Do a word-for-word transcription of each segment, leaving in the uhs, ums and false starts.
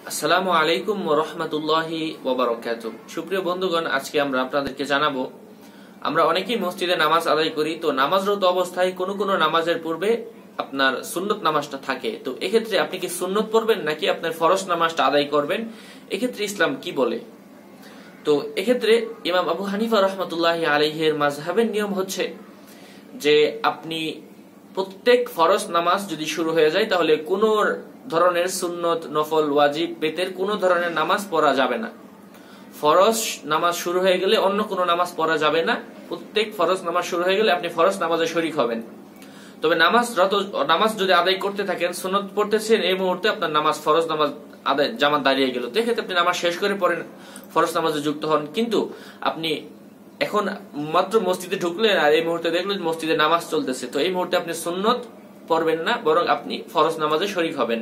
আসসালামু আলাইকুম ওয়া রাহমাতুল্লাহি ওয়া বারাকাতুহু। সুপ্রিয় বন্ধুগণ, আজকে আমরা আপনাদেরকে জানাবো, আমরা অনেকেই মসজিদে নামাজ আদায় করি। তো নামাজরত অবস্থায় কোনো কোনো নামাজের পূর্বে আপনার সুন্নত নামাজটা থাকে। তো এক্ষেত্রে আপনি কি সুন্নত পড়বেন নাকি আপনার ফরজ নামাজটা আদায় করবেন, এক্ষেত্রে ইসলাম কি বলে? তো এক্ষেত্রে ইমাম আবু হানিফা রাহমাতুল্লাহি আলাইহির মাযহাবের নিয়ম হচ্ছে যে আপনি প্রত্যেক ফরজ নামাজ যদি শুরু হয়ে যায় তাহলে কোন ধরনের সুন্নত, নফল, ওয়াজিব, বেতের কোন ধরনের নামাজ পড়া যাবে না। ফরজ নামাজ শুরু হয়ে গেলে অন্য কোনো নামাজ পড়া যাবে না। প্রত্যেক ফরজ নামাজ শুরু হয়ে গেলে আপনি ফরজ নামাজে শরীক হবেন। তবে নামাজ রত নামাজ যদি আদায় করতে থাকেন, সুন্নত পড়তেছেন, এই মুহূর্তে আপনার নামাজ ফরজ নামাজ আদায় জামাত দাঁড়িয়ে গেল, তো এক্ষেত্রে আপনি নামাজ শেষ করে পড়েন, ফরজ নামাজে যুক্ত হন। কিন্তু আপনি এখন মাত্র মসজিদে ঢুকলেন আর এই মুহূর্তে দেখলেন মসজিদে নামাজ চলতেছে, তো এই মুহূর্তে আপনি সুন্নত পড়বেন না, বরং আপনি ফরজ নামাজে শরীক হবেন।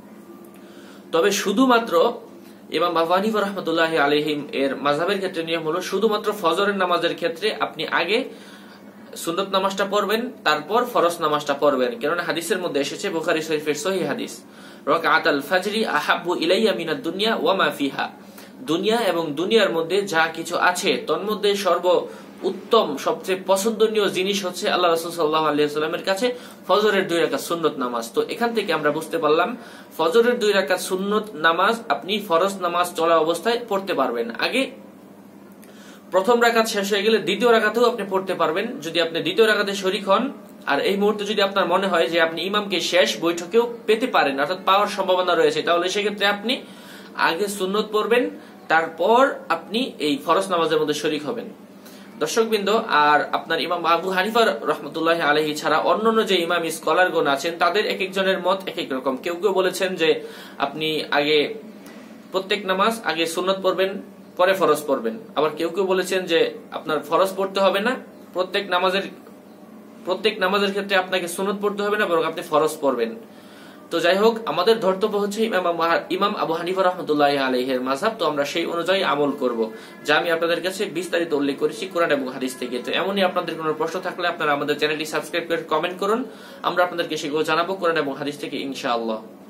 তবে শুধুমাত্র ইমাম আবু হানিফা রাহমাতুল্লাহি আলাইহি এর মাযহাবের ক্ষেত্রে নিয়ম হলো শুধুমাত্র ফজরের নামাজের ক্ষেত্রে আপনি আগে সুন্নত নামাজটা পড়বেন, তারপর ফরজ নামাজটা পড়বেন। কেননা হাদিসের মধ্যে এসেছে, বুখারী শরীফের সহিহ হাদিস, রাকাতুল ফাজরি আহাব্বু ইলাইয়া মিনাদ দুনিয়া ওয়া মা ফিহা। দুনিয়া এবং দুনিয়ার মধ্যে যা কিছু আছে তন্মধ্যে সর্ব উত্তম, সবচেয়ে পছন্দনীয় জিনিস হচ্ছে আল্লাহ রাসূল সাল্লাল্লাহু আলাইহি ওয়াসাল্লামের কাছে ফজরের দুই রাকাত সুন্নত নামাজ। তো এখান থেকে আমরা বুঝতে পারলাম ফজরের দুই রাকাত সুন্নত নামাজ আপনি ফরজ নামাজ চলা অবস্থায় পড়তে পারবেন। আগে প্রথম রাকাত শেষ হয়ে গেলে দ্বিতীয় রাকাতেও আপনি পড়তে পারবেন, যদি আপনি দ্বিতীয় রাকাতে শরীক হন। আর এই মুহূর্তে যদি আপনার মনে হয় যে আপনি ইমামকে শেষ বৈঠকেও পেতে পারেন, অর্থাৎ পাওয়ার সম্ভাবনা রয়েছে, তাহলে সেক্ষেত্রে আপনি আগে সুন্নত পড়বেন, তারপর আপনি এই ফরজ নামাজের মধ্যে শরীক হবেন। দর্শকবৃন্দ, আর আপনার ইমাম আবু হানিফা রাহমাতুল্লাহি আলাইহি ছাড়া অন্যান্য যে ইমাম স্কলারগণ আছেন তাদের এক একজনের মত এক এক রকম। কেউ কেউ বলেছেন যে আপনি আগে প্রত্যেক নামাজ আগে সুন্নত পড়বেন, পরে ফরজ পড়বেন। আবার কেউ কেউ বলেছেন যে আপনার ফরজ পড়তে হবে না, প্রত্যেক নামাজের প্রত্যেক নামাজের ক্ষেত্রে আপনাকে সুন্নত পড়তে হবে না, বরং আপনি ফরজ পড়বেন। তো যাই হোক, আমাদের ধর্তব্য হচ্ছে ইমাম আবু হানিফা রাহমাতুল্লাহি আলাইহির মাযহাব। তো আমরা সেই অনুযায়ী আমল করব, যা আমি আপনাদের কাছে বিস্তারিত উল্লেখ করেছি কোরআন এবং হাদিস থেকে। তো এমনই আপনাদের কোনো প্রশ্ন থাকলে আপনারা আমাদের চ্যানেলটি সাবস্ক্রাইব করে কমেন্ট করুন, আমরা আপনাদেরকে সেগুলো জানাবো কোরআন এবং হাদিস থেকে ইনশাআল্লাহ।